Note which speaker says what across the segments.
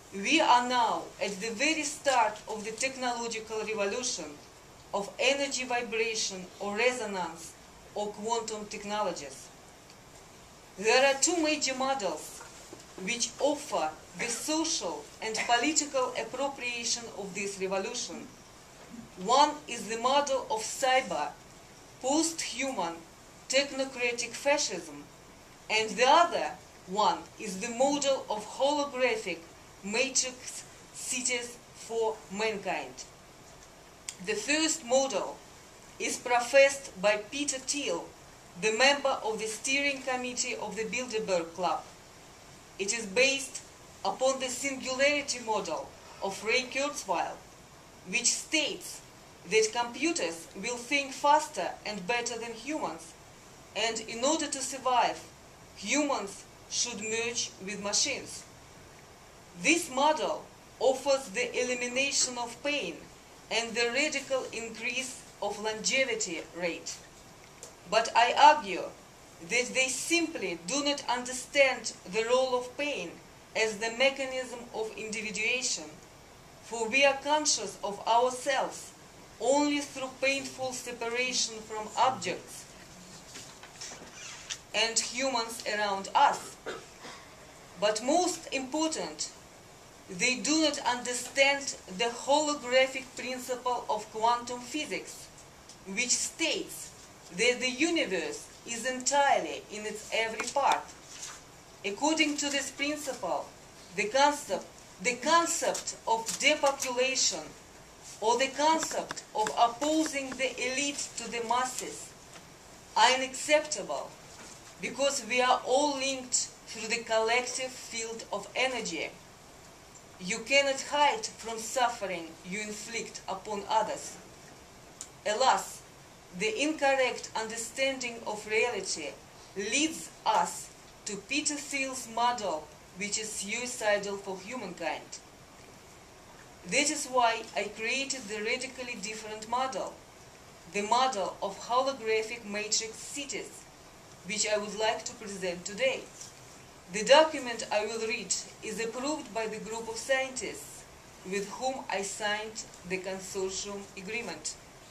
Speaker 1: We are now at the very start of the technological revolution of energy vibration or resonance or quantum technologies. There are two major models which offer the social and political appropriation of this revolution. One is the model of cyber, post-human, technocratic fascism, and the other one is the model of holographic matrix cities for mankind. The first model is professed by Peter Thiel, the member of the steering committee of the Bilderberg Club. It is based upon the singularity model of Ray Kurzweil, which states that computers will think faster and better than humans, and in order to survive, humans should merge with machines. This model offers the elimination of pain and the radical increase of longevity rate. But I argue that they simply do not understand the role of pain as the mechanism of individuation, for we are conscious of ourselves only through painful separation from objects and humans around us. But most important, they do not understand the holographic principle of quantum physics, which states that the universe is entirely in its every part. According to this principle, the concept of depopulation or the concept of opposing the elite to the masses are unacceptable because we are all linked through the collective field of energy. You cannot hide from suffering you inflict upon others. Alas, the incorrect understanding of reality leads us to Peter Thiel's model, which is suicidal for humankind. That is why I created the radically different model, the model of holographic matrix cities, which I would like to present today. The document I will read is approved by the group of scientists with whom I signed the consortium agreement.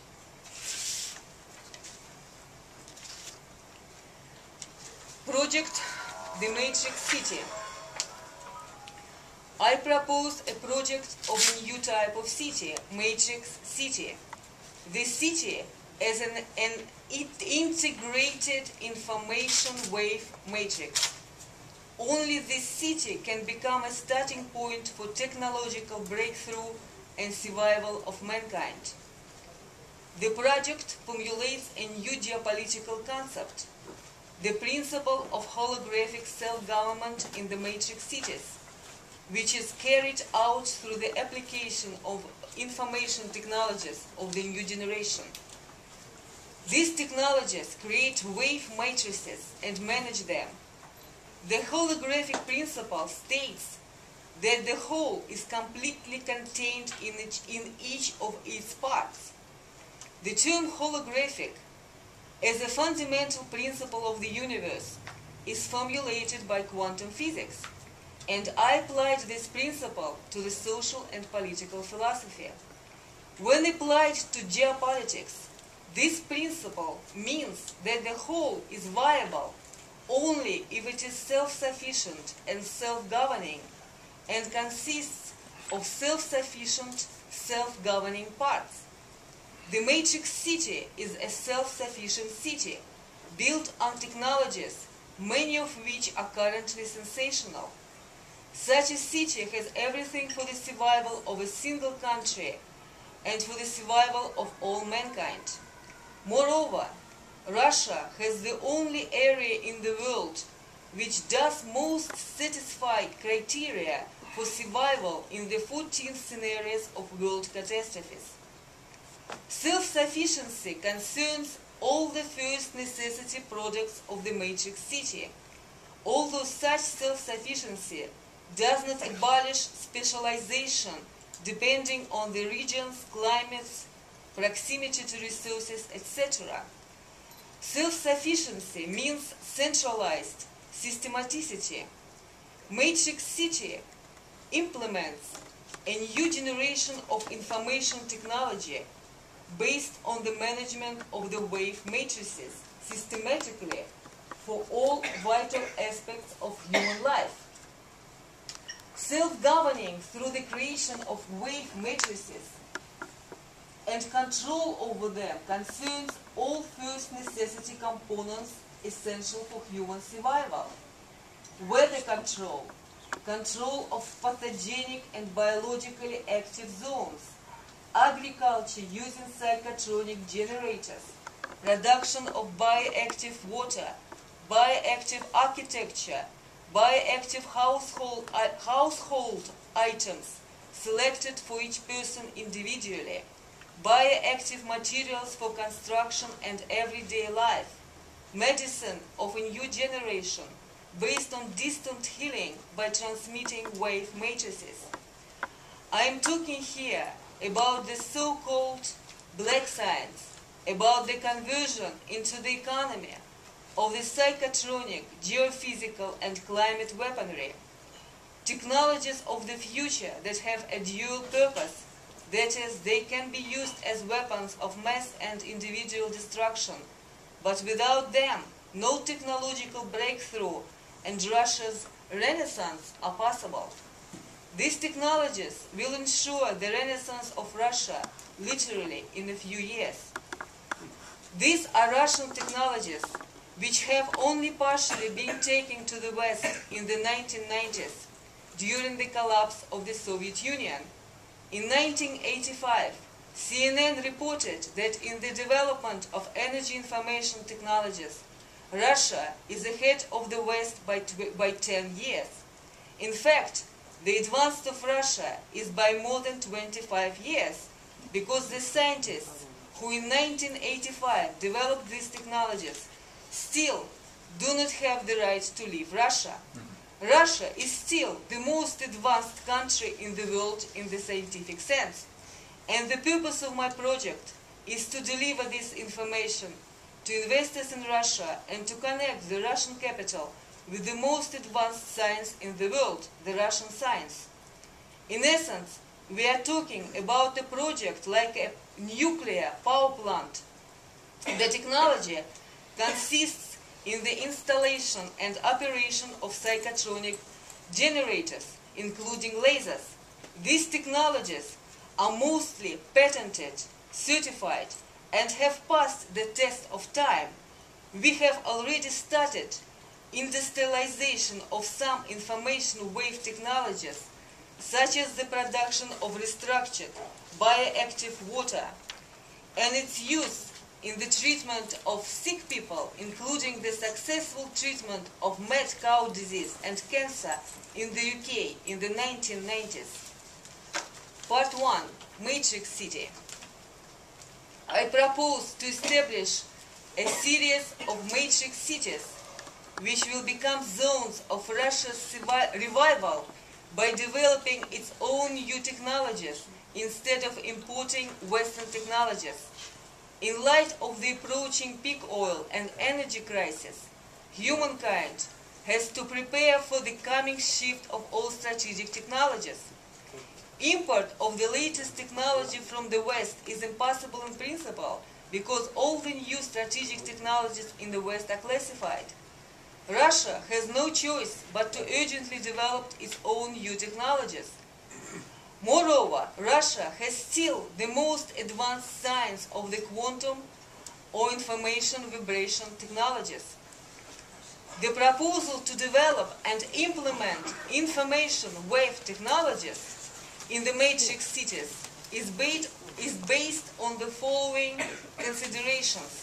Speaker 1: Project The Matrix City. I propose a project of a new type of city, Matrix City. This city is an integrated information wave matrix. Only this city can become a starting point for technological breakthrough and survival of mankind. The project formulates a new geopolitical concept, the principle of holographic self-government in the matrix cities, which is carried out through the application of information technologies of the new generation. These technologies create wave matrices and manage them. The holographic principle states that the whole is completely contained in each of its parts. The term holographic, as a fundamental principle of the universe, is formulated by quantum physics, and I applied this principle to the social and political philosophy. When applied to geopolitics, this principle means that the whole is viable only if it is self-sufficient and self-governing and consists of self-sufficient, self-governing parts. The matrix city is a self-sufficient city built on technologies, many of which are currently sensational. Such a city has everything for the survival of a single country and for the survival of all mankind. Moreover, Russia has the only area in the world which does most satisfy criteria for survival in the 14 scenarios of world catastrophes. Self-sufficiency concerns all the first necessity products of the matrix city, although such self-sufficiency does not abolish specialization depending on the regions, climates, proximity to resources, etc. Self-sufficiency means centralized systematicity. Matrix city implements a new generation of information technology based on the management of the wave matrices systematically for all vital aspects of human life. Self-governing through the creation of wave matrices and control over them concerns all first necessity components essential for human survival. Weather control, control of pathogenic and biologically active zones, agriculture using psychotronic generators, production of bioactive water, bioactive architecture, bioactive household items selected for each person individually, bioactive materials for construction and everyday life, medicine of a new generation based on distant healing by transmitting wave matrices. I am talking here about the so-called black science, about the conversion into the economy of the psychotronic, geophysical and climate weaponry, technologies of the future that have a dual purpose, that is, they can be used as weapons of mass and individual destruction, but without them, no technological breakthrough and Russia's renaissance are possible. These technologies will ensure the renaissance of Russia literally in a few years. These are Russian technologies which have only partially been taken to the West in the 1990s during the collapse of the Soviet Union. In 1985, CNN reported that in the development of energy information technologies, Russia is ahead of the West by 10 years. In fact, the advance of Russia is by more than 25 years, because the scientists who in 1985 developed these technologies still do not have the right to leave Russia. Russia is still the most advanced country in the world in the scientific sense. And the purpose of my project is to deliver this information to investors in Russia and to connect the Russian capital with the most advanced science in the world, the Russian science. In essence, we are talking about a project like a nuclear power plant. The technology consists in the installation and operation of psychotronic generators, including lasers. These technologies are mostly patented, certified, and have passed the test of time. We have already started industrialization of some information wave technologies, such as the production of restructured bioactive water and its use in the treatment of sick people, including the successful treatment of mad cow disease and cancer in the UK in the 1990s. Part 1. Matrix City. I propose to establish a series of matrix cities which will become zones of Russia's revival by developing its own new technologies instead of importing Western technologies. In light of the approaching peak oil and energy crisis, humankind has to prepare for the coming shift of all strategic technologies. Import of the latest technology from the West is impossible in principle because all the new strategic technologies in the West are classified. Russia has no choice but to urgently develop its own new technologies. Moreover, Russia has still the most advanced science of the quantum or information vibration technologies. The proposal to develop and implement information wave technologies in the matrix cities is based on the following considerations.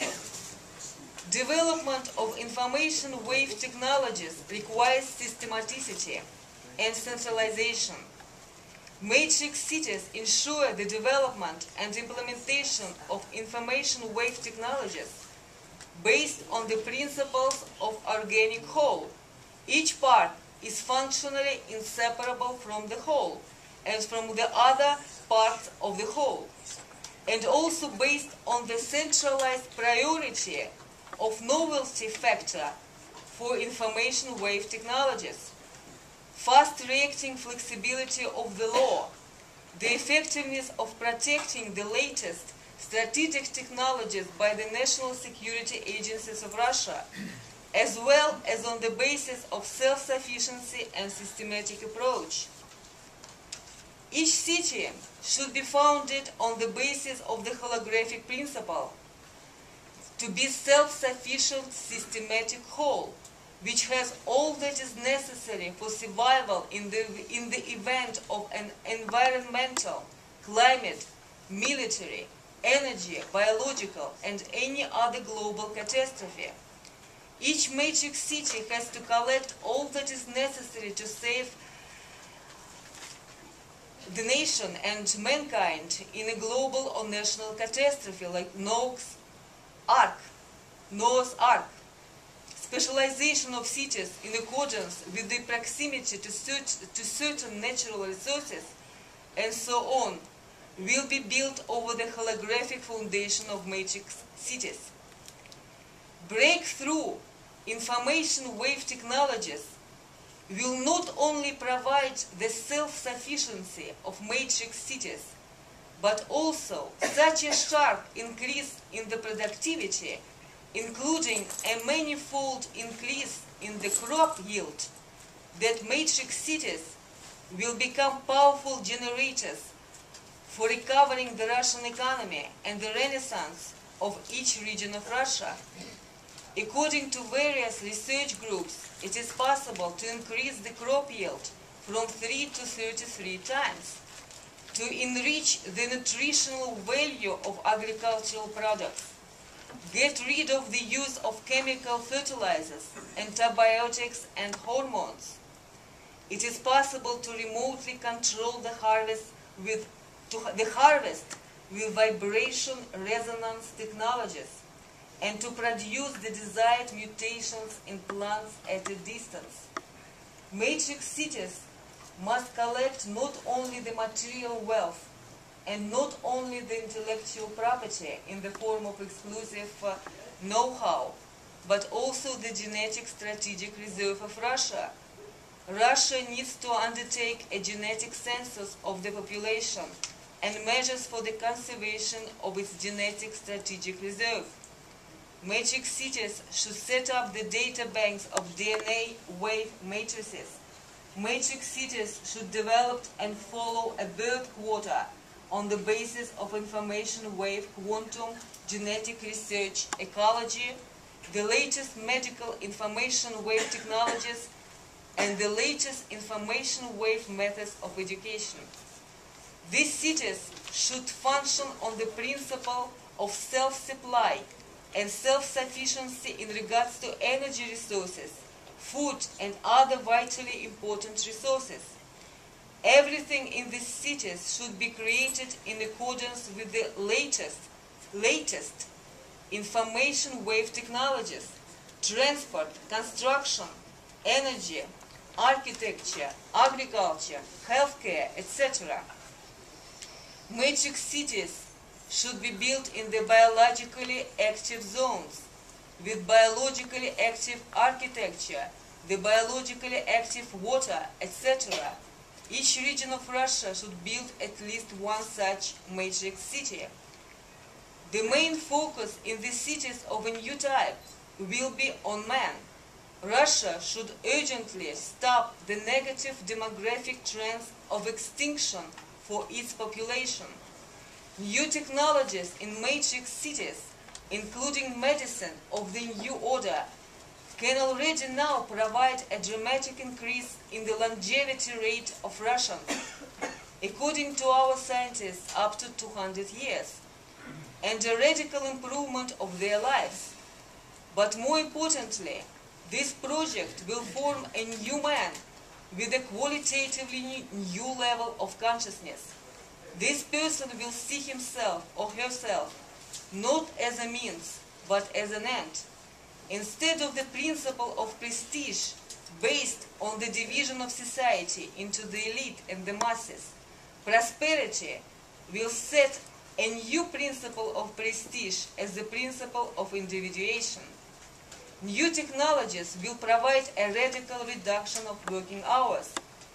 Speaker 1: Development of information wave technologies requires systematicity and centralization. Matrix cities ensure the development and implementation of information wave technologies based on the principles of organic whole. Each part is functionally inseparable from the whole and from the other parts of the whole, and also based on the centralized priority of novelty factor for information wave technologies. fast-reacting flexibility of the law, the effectiveness of protecting the latest strategic technologies by the national security agencies of Russia, as well as on the basis of self-sufficiency and systematic approach. Each city should be founded on the basis of the holographic principle, to be self-sufficient systematic whole, which has all that is necessary for survival in the event of an environmental, climate, military, energy, biological, and any other global catastrophe. Each matrix city has to collect all that is necessary to save the nation and mankind in a global or national catastrophe like Noah's Ark. Specialization of cities in accordance with the proximity to certain natural resources and so on will be built over the holographic foundation of matrix cities. Breakthrough information wave technologies will not only provide the self-sufficiency of matrix cities, but also such a sharp increase in the productivity, including a manifold increase in the crop yield, that matrix cities will become powerful generators for recovering the Russian economy and the renaissance of each region of Russia. According to various research groups, it is possible to increase the crop yield from 3 to 33 times, to enrich the nutritional value of agricultural products, get rid of the use of chemical fertilizers, antibiotics and hormones. It is possible to remotely control the harvest with vibration resonance technologies, and to produce the desired mutations in plants at a distance. Matrix cities must collect not only the material wealth and not only the intellectual property in the form of exclusive know-how, but also the genetic strategic reserve of Russia. Russia needs to undertake a genetic census of the population and measures for the conservation of its genetic strategic reserve. Matrix cities should set up the data banks of DNA wave matrices. Matrix cities should develop and follow a birth quota on the basis of information wave quantum genetic research, ecology, the latest medical information wave technologies, and the latest information wave methods of education. These cities should function on the principle of self-supply and self-sufficiency in regards to energy resources, food, and other vitally important resources. Everything in these cities should be created in accordance with the latest information wave technologies, transport, construction, energy, architecture, agriculture, healthcare, etc. Matrix cities should be built in the biologically active zones, with biologically active architecture, the biologically active water, etc. Each region of Russia should build at least one such matrix city. The main focus in the cities of a new type will be on man. Russia should urgently stop the negative demographic trends of extinction for its population. New technologies in matrix cities, including medicine of the new order, can already now provide a dramatic increase in the longevity rate of Russians, according to our scientists, up to 200 years, and a radical improvement of their lives. But more importantly, this project will form a new man with a qualitatively new level of consciousness. This person will see himself or herself not as a means, but as an end. Instead of the principle of prestige based on the division of society into the elite and the masses, prosperity will set a new principle of prestige as the principle of individuation. New technologies will provide a radical reduction of working hours,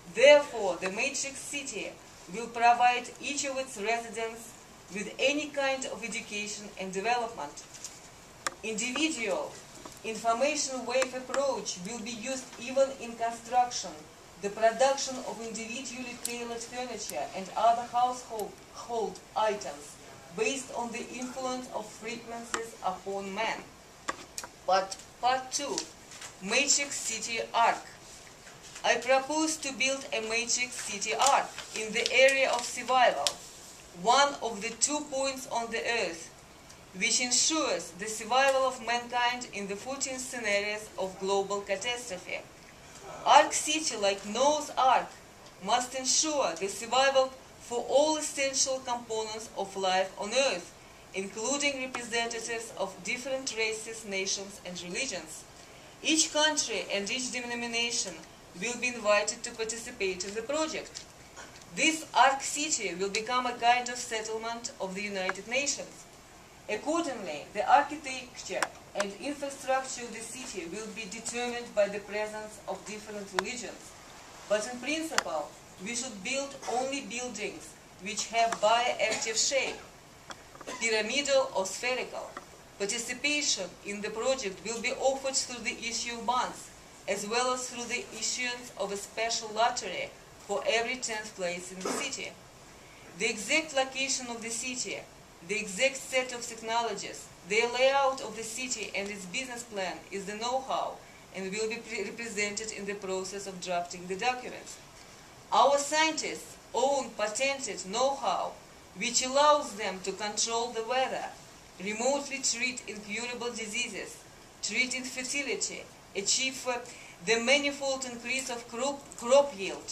Speaker 1: Therefore, the matrix city will provide each of its residents with any kind of education and development. Individual information wave approach will be used even in construction, the production of individually tailored furniture and other household items based on the influence of frequencies upon man. Part 2. Matrix City Arc. I propose to build a matrix city arc in the area of survival, one of the 2 points on the Earth, which ensures the survival of mankind in the 14 scenarios of global catastrophe. Arc City, like Noah's Ark, must ensure the survival for all essential components of life on Earth, including representatives of different races, nations, and religions. Each country and each denomination will be invited to participate in the project. This Arc City will become a kind of settlement of the United Nations. Accordingly, the architecture and infrastructure of the city will be determined by the presence of different religions. But in principle, we should build only buildings which have bioactive shape, pyramidal or spherical. Participation in the project will be offered through the issue of bonds, as well as through the issuance of a special lottery for every 10th place in the city. The exact location of the city, the exact set of technologies, the layout of the city and its business plan is the know-how and will be represented in the process of drafting the documents. Our scientists own patented know-how which allows them to control the weather, remotely treat incurable diseases, treat infertility, achieve the manifold increase of crop yield,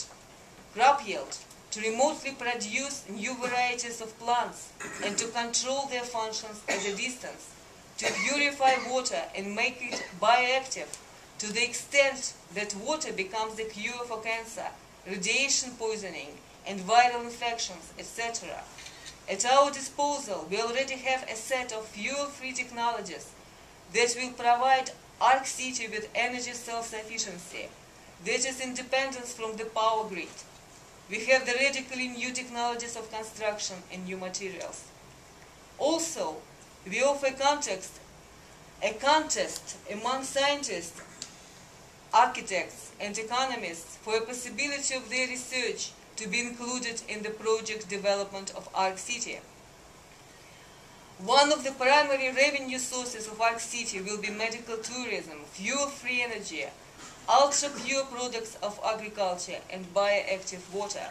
Speaker 1: to remotely produce new varieties of plants and to control their functions at a distance, to purify water and make it bioactive to the extent that water becomes the cure for cancer, radiation poisoning, and viral infections, etc. At our disposal, we already have a set of fuel-free technologies that will provide Arc City with energy self-sufficiency, that is independence from the power grid. We have the radically new technologies of construction and new materials. Also, we offer a contest among scientists, architects, and economists for a possibility of their research to be included in the project development of Arc City. One of the primary revenue sources of Arc City will be medical tourism, fuel-free energy, ultra-pure products of agriculture, and bioactive water.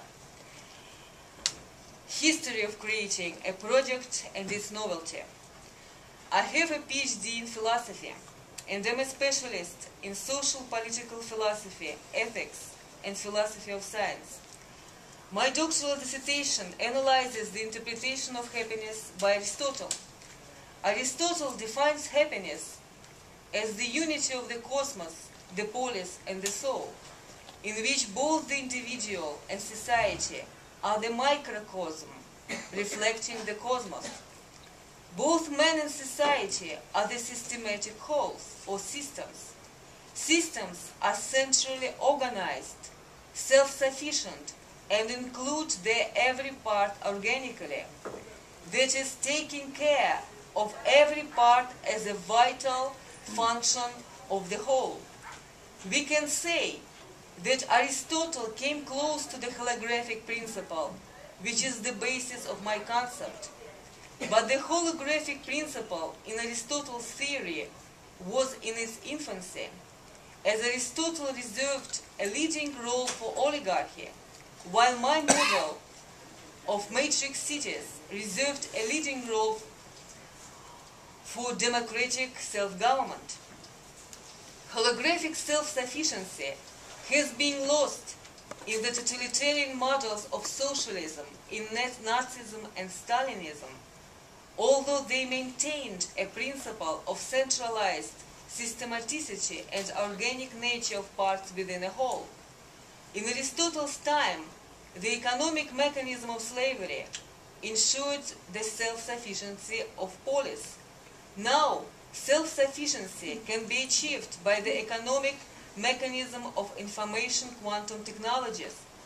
Speaker 1: History of creating a project and its novelty. I have a PhD in philosophy and am a specialist in social political philosophy, ethics, and philosophy of science. My doctoral dissertation analyzes the interpretation of happiness by Aristotle. Aristotle defines happiness as the unity of the cosmos, the polis, and the soul, in which both the individual and society are the microcosm, reflecting the cosmos. Both man and society are the systematic wholes, or systems. Systems are centrally organized, self-sufficient, and include their every part organically, that is, taking care of every part as a vital function of the whole. We can say that Aristotle came close to the holographic principle, which is the basis of my concept. But the holographic principle in Aristotle's theory was in its infancy, as Aristotle reserved a leading role for oligarchy, while my model of matrix cities reserved a leading role for democratic self-government. Holographic self-sufficiency has been lost in the totalitarian models of socialism, in Nazism and Stalinism, although they maintained a principle of centralized systematicity and organic nature of parts within a whole. In Aristotle's time, the economic mechanism of slavery ensured the self-sufficiency of polis. Now, self-sufficiency can be achieved by the economic mechanism of information quantum technologies,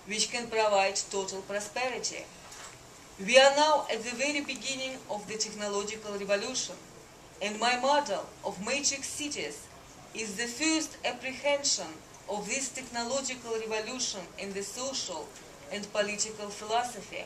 Speaker 1: which can provide total prosperity. We are now at the very beginning of the technological revolution, and my model of matrix cities is the first apprehension of this technological revolution in the social and political philosophy.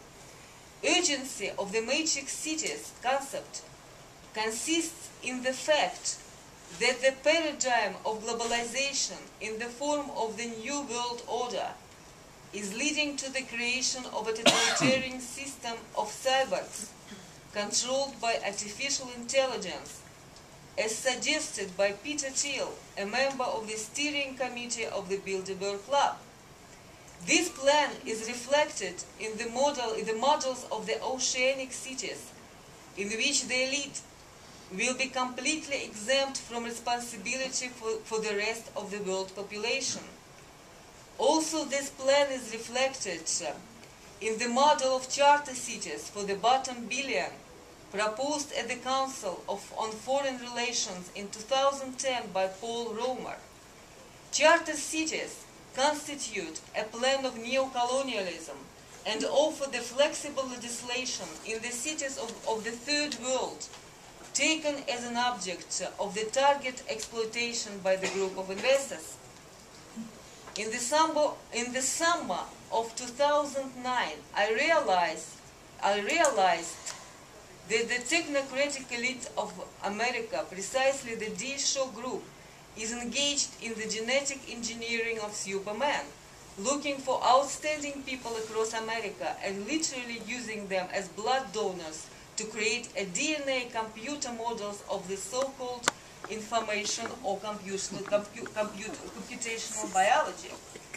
Speaker 1: Urgency of the matrix cities concept consists in the fact that the paradigm of globalization in the form of the New World Order is leading to the creation of a totalitarian system of cyborgs controlled by artificial intelligence, as suggested by Peter Thiel, a member of the steering committee of the Bilderberg Club. This plan is reflected in the models of the oceanic cities, in which the elite will be completely exempt from responsibility for the rest of the world population. Also, this plan is reflected in the model of charter cities for the bottom billion proposed at the Council on Foreign Relations in 2010 by Paul Romer. Charter cities constitute a plan of neocolonialism and offer the flexible legislation in the cities of the Third World, taken as an object of the target exploitation by the group of investors. In the summer of 2009, I realized that the technocratic elite of America, precisely the D. Shaw Group, is engaged in the genetic engineering of Superman, looking for outstanding people across America and literally using them as blood donors to create a DNA computer models of the so-called information or computational biology.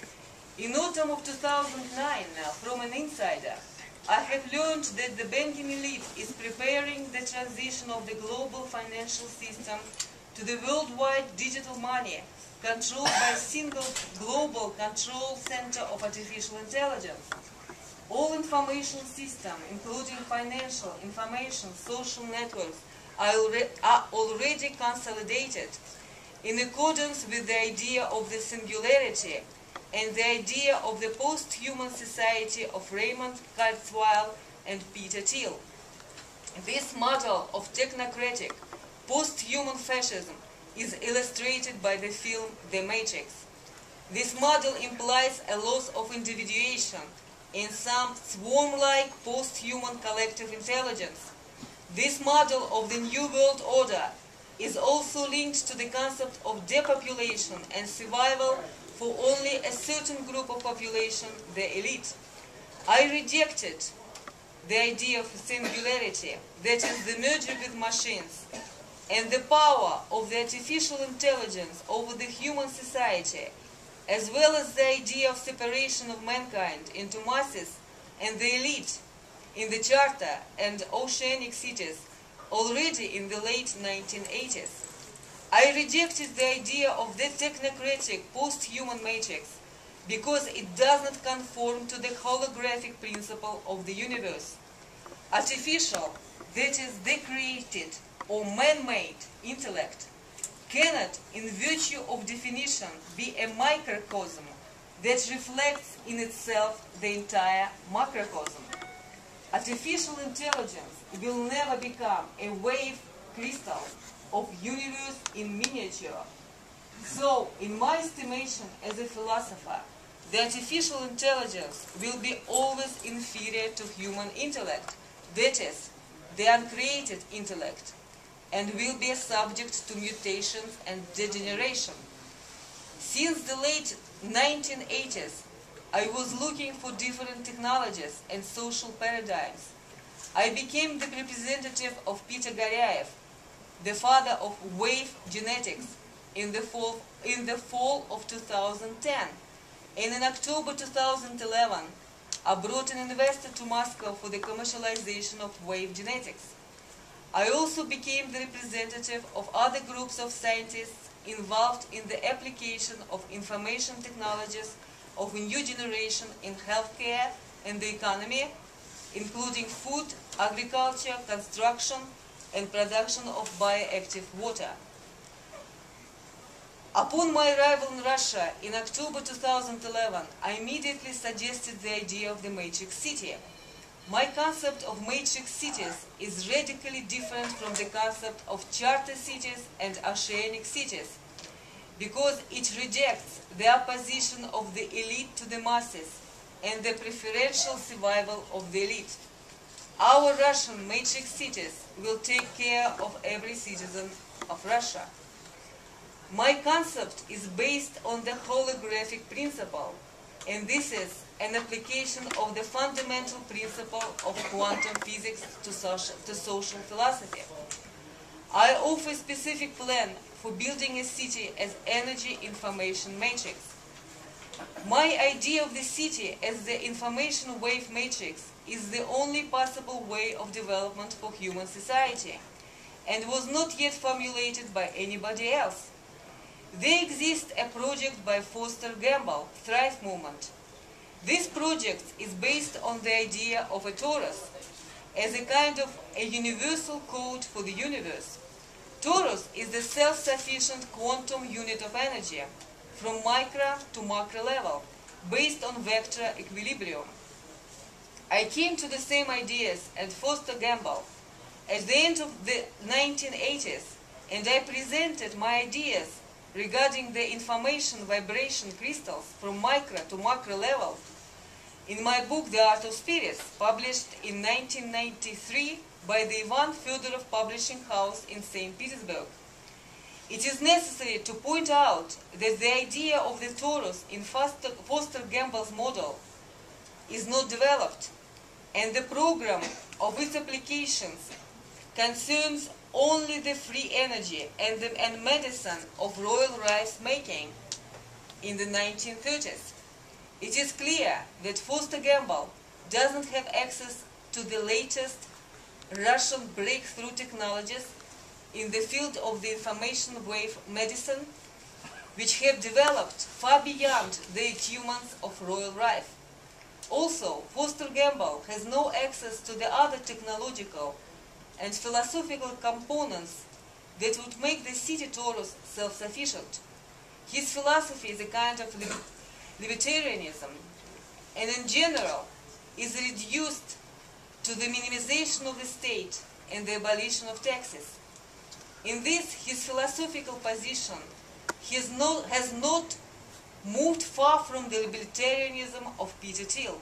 Speaker 1: In autumn of 2009, from an insider, I have learned that the banking elite is preparing the transition of the global financial system to the worldwide digital money controlled by a single global control center of artificial intelligence. All information systems, including financial, information, social networks, are already consolidated in accordance with the idea of the singularity and the idea of the post-human society of Raymond Kurzweil and Peter Thiel. This model of technocratic post-human fascism is illustrated by the film The Matrix. This model implies a loss of individuation in some swarm-like post-human collective intelligence. This model of the New World Order is also linked to the concept of depopulation and survival for only a certain group of population, the elite. I rejected the idea of singularity, that is, the merger with machines, and the power of the artificial intelligence over the human society, as well as the idea of separation of mankind into masses and the elite in the Charter and oceanic cities already in the late 1980s. I rejected the idea of the technocratic post-human matrix because it does not conform to the holographic principle of the universe. Artificial, that is, the created or man-made intellect, cannot, in virtue of definition, be a microcosm that reflects in itself the entire macrocosm. Artificial intelligence will never become a wave crystal of universe in miniature. So, in my estimation as a philosopher, the artificial intelligence will be always inferior to human intellect, that is, the uncreated intellect, and will be subject to mutations and degeneration. Since the late 1980s, I was looking for different technologies and social paradigms. I became the representative of Peter Garyaev, the father of wave genetics, in the fall of 2010. And in October 2011, I brought an investor to Moscow for the commercialization of wave genetics. I also became the representative of other groups of scientists involved in the application of information technologies of a new generation in healthcare and the economy, including food, agriculture, construction, and production of bioactive water. Upon my arrival in Russia in October 2011, I immediately suggested the idea of the matrix city. My concept of matrix cities is radically different from the concept of charter cities and oceanic cities, because it rejects the opposition of the elite to the masses and the preferential survival of the elite. Our Russian matrix cities will take care of every citizen of Russia. My concept is based on the holographic principle, and this is an application of the fundamental principle of quantum physics to social philosophy. I offer a specific plan for building a city as energy information matrix. My idea of the city as the information wave matrix is the only possible way of development for human society, and was not yet formulated by anybody else. There exists a project by Foster Gamble, Thrive Movement. This project is based on the idea of a torus as a kind of a universal code for the universe. Torus is the self-sufficient quantum unit of energy from micro to macro level, based on vector equilibrium. I came to the same ideas as Foster Gamble at the end of the 1980s, and I presented my ideas regarding the information vibration crystals from micro to macro level in my book The Art of Spirits, published in 1993 by the Ivan Fedorov Publishing House in St. Petersburg. It is necessary to point out that the idea of the torus in Foster Gamble's model is not developed, and the program of its applications concerns only the free energy and medicine of royal rice making in the 1930s. It is clear that Foster Gamble doesn't have access to the latest Russian breakthrough technologies in the field of the information wave medicine, which have developed far beyond the achievements of royal rife. Also, Foster Gamble has no access to the other technological and philosophical components that would make the city torus self-sufficient. His philosophy is a kind of libertarianism, and in general is reduced to the minimization of the state and the abolition of taxes. In this, his philosophical position has not moved far from the libertarianism of Peter Thiel.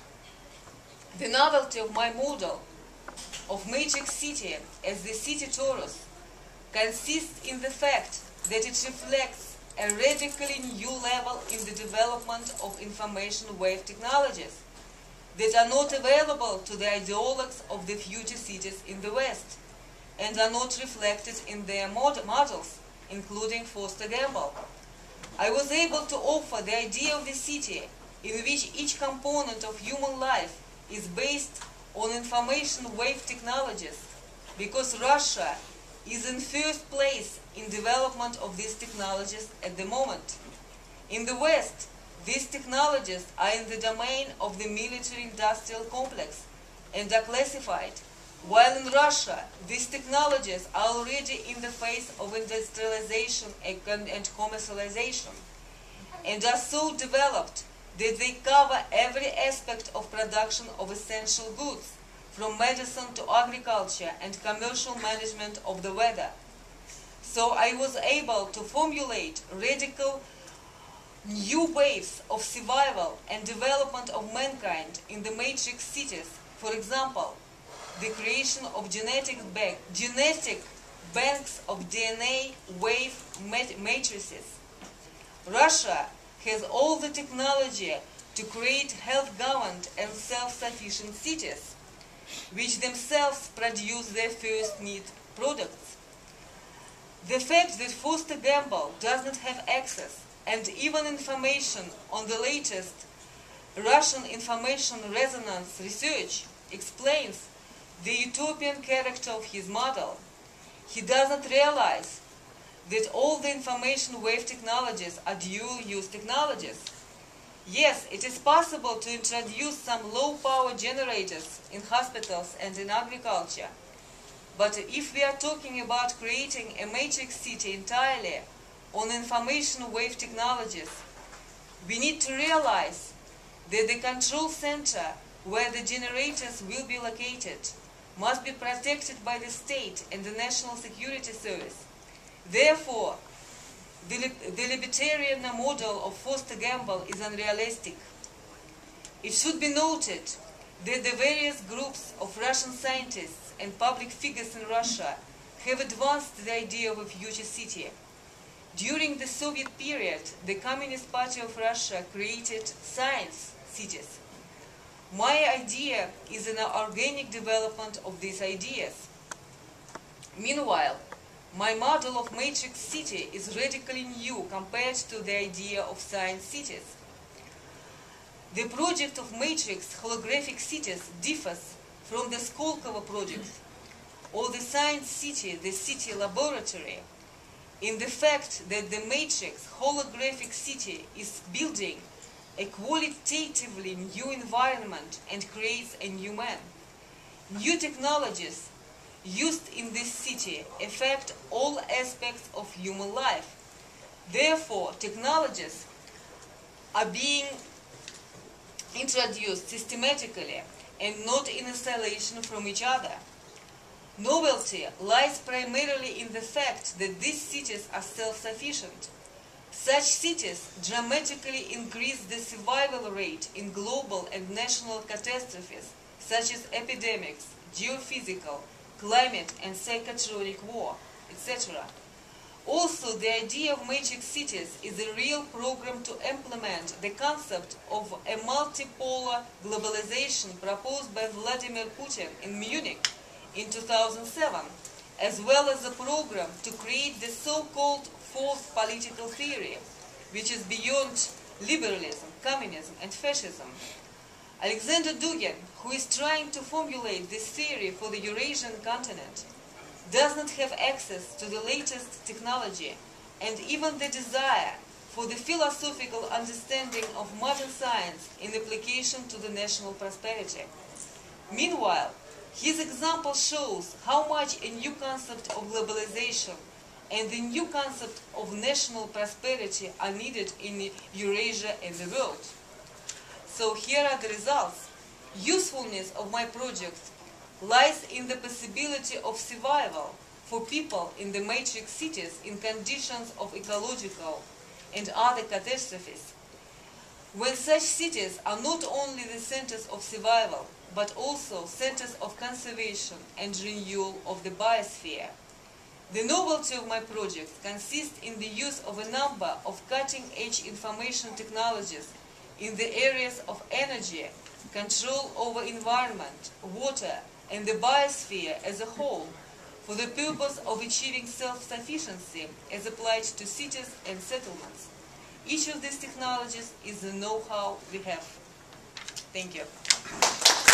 Speaker 1: The novelty of my model of matrix city as the city torus consists in the fact that it reflects a radically new level in the development of information wave technologies that are not available to the ideologues of the future cities in the West and are not reflected in their models, including Foster Gamble. I was able to offer the idea of the city in which each component of human life is based on information wave technologies, because Russia is in first place in development of these technologies at the moment. In the West, these technologies are in the domain of the military-industrial complex and are classified, while in Russia, these technologies are already in the phase of industrialization and commercialization, and are so developed that they cover every aspect of production of essential goods, from medicine to agriculture and commercial management of the weather. So I was able to formulate radical new waves of survival and development of mankind in the matrix cities. For example, the creation of genetic banks of DNA wave matrices. Russia has all the technology to create health-governed and self-sufficient cities, which themselves produce their first need products. The fact that Foster Gamble does not have access and even information on the latest Russian information resonance research explains the utopian character of his model. He doesn't realize that all the information wave technologies are dual-use technologies. Yes, it is possible to introduce some low-power generators in hospitals and in agriculture, but if we are talking about creating a matrix city entirely on information wave technologies, we need to realize that the control center where the generators will be located must be protected by the state and the National Security Service. Therefore, the libertarian model of Foster Gamble is unrealistic. It should be noted that the various groups of Russian scientists and public figures in Russia have advanced the idea of a future city. During the Soviet period, the Communist Party of Russia created science cities. My idea is an organic development of these ideas. Meanwhile, my model of matrix city is radically new compared to the idea of science cities. The project of matrix holographic cities differs from the Skolkovo project or the science city, the city laboratory, in the fact that the matrix holographic city is building a qualitatively new environment and creates a new man. New technologies used in this city affect all aspects of human life. Therefore, technologies are being introduced systematically and not in isolation from each other. Novelty lies primarily in the fact that these cities are self-sufficient. Such cities dramatically increase the survival rate in global and national catastrophes such as epidemics, geophysical, climate and psychotronic war, etc. Also, the idea of matrix cities is a real program to implement the concept of a multipolar globalization proposed by Vladimir Putin in Munich in 2007, as well as a program to create the so-called fourth political theory, which is beyond liberalism, communism and fascism. Alexander Dugin, who is trying to formulate this theory for the Eurasian continent, does not have access to the latest technology and even the desire for the philosophical understanding of modern science in application to the national prosperity. Meanwhile, his example shows how much a new concept of globalization and the new concept of national prosperity are needed in Eurasia and the world. So here are the results. Usefulness of my project lies in the possibility of survival for people in the matrix cities in conditions of ecological and other catastrophes. When such cities are not only the centers of survival, but also centers of conservation and renewal of the biosphere. The novelty of my project consists in the use of a number of cutting-edge information technologies in the areas of energy, control over environment, water, and the biosphere as a whole, for the purpose of achieving self-sufficiency as applied to cities and settlements. Each of these technologies is the know-how we have. Thank you.